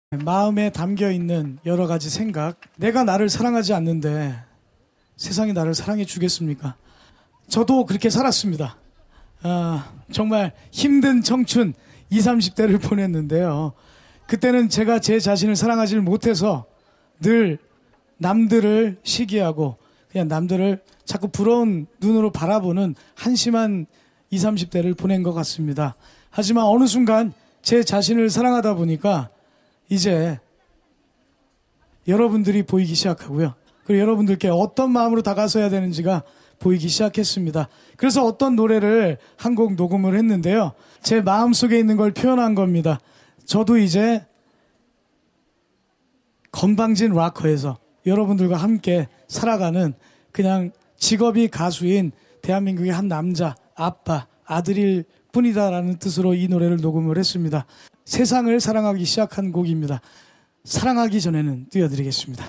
마음에 담겨있는 여러 가지 생각. 내가 나를 사랑하지 않는데 세상이 나를 사랑해 주겠습니까? 저도 그렇게 살았습니다. 정말 힘든 청춘 20, 30대를 보냈는데요. 그때는 제가 제 자신을 사랑하지 못해서 늘 남들을 시기하고 그냥 남들을 자꾸 부러운 눈으로 바라보는 한심한 20, 30대를 보낸 것 같습니다. 하지만 어느 순간 제 자신을 사랑하다 보니까 이제 여러분들이 보이기 시작하고요. 그리고 여러분들께 어떤 마음으로 다가서야 되는지가 보이기 시작했습니다. 그래서 어떤 노래를 한 곡 녹음을 했는데요. 제 마음속에 있는 걸 표현한 겁니다. 저도 이제 건방진 락커에서 여러분들과 함께 살아가는 그냥 직업이 가수인 대한민국의 한 남자, 아빠, 아들일 뿐이다라는 뜻으로 이 노래를 녹음을 했습니다. 세상을 사랑하기 시작한 곡입니다. 사랑하기 전에는 띄워드리겠습니다.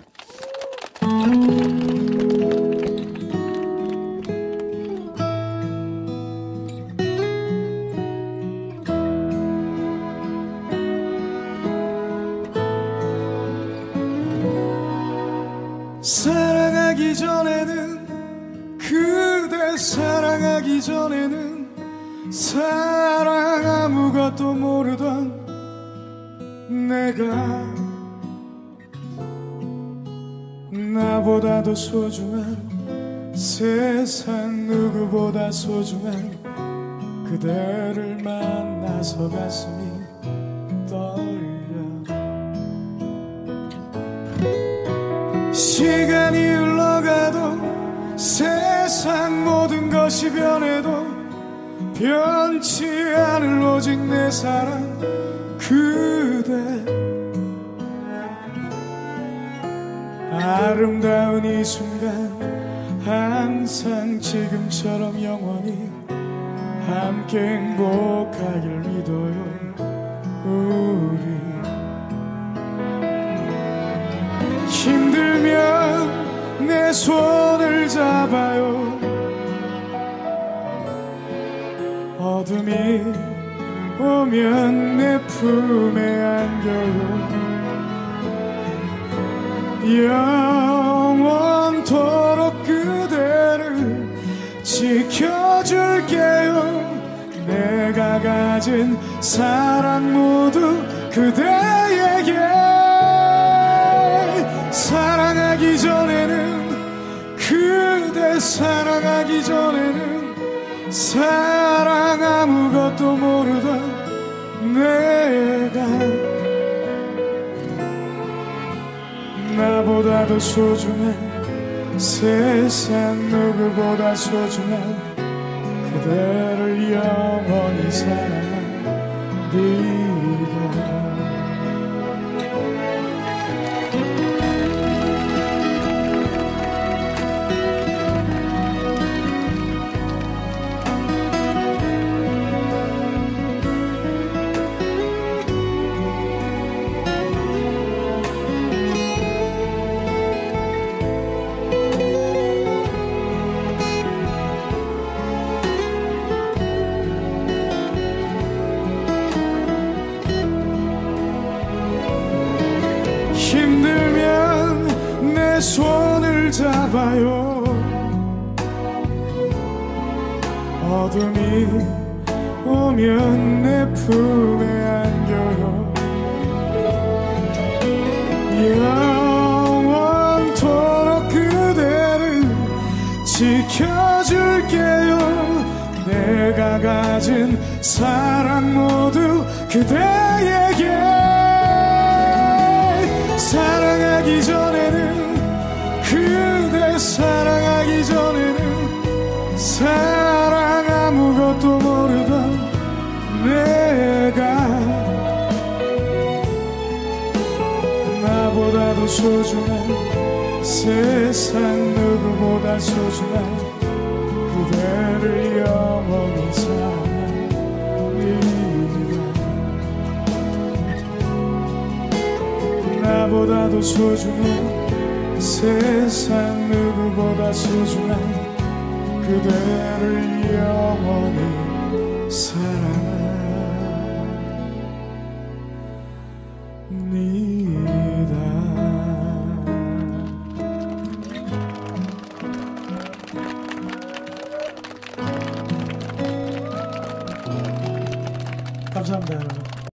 사랑하기 전에는 그대 사랑하기 전에는 사랑 아무것도 모르던 내가 나보다도 소중한 세상 누구보다 소중한 그대를 만나서 가슴이 떨려. 시간이 흘러가도 세상 모든 것이 변해도 변치 않을 오직 내 사랑 그대. 아름다운 이 순간 항상 지금처럼 영원히 함께 행복하길 믿어요 우리. 힘들면 내 손을 잡아요. 어둠이 오면 내 품에 안겨요. 영원토록 그대를 지켜줄게요. 내가 가진 사랑 모두 그대에게. 사랑하기 전에는 그대 사랑하기 전에는 사랑 아무것도 모르던 내가 나보다도 소중한 세상 누구보다 소중한 그대를 영원히 사랑합니다. 힘들면 내 손을 잡아요. 어둠이 오면 내 품에 안겨요. 영원토록 그대를 지켜줄게요. 내가 가진 사랑 모두 그대에게. 사랑하기 전에는 그대 사랑하기 전에는 사랑 아무것도 모르던 내가 나보다도 소중한 세상 누구보다 소중한 그대를 영원히 사랑합니다. 나보다도 소중한 세상 누구보다 소중한 그대를 영원히 사랑합니다. 감사합니다, 여러분.